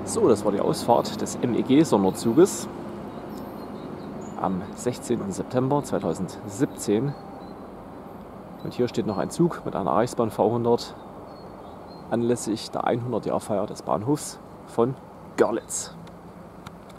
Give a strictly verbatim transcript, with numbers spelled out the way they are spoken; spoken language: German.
So, das war die Ausfahrt des M E G-Sonderzuges am sechzehnten September zweitausendsiebzehn. Und hier steht noch ein Zug mit einer Reichsbahn V hundert anlässlich der hundert-Jahr-Feier des Bahnhofs von Görlitz.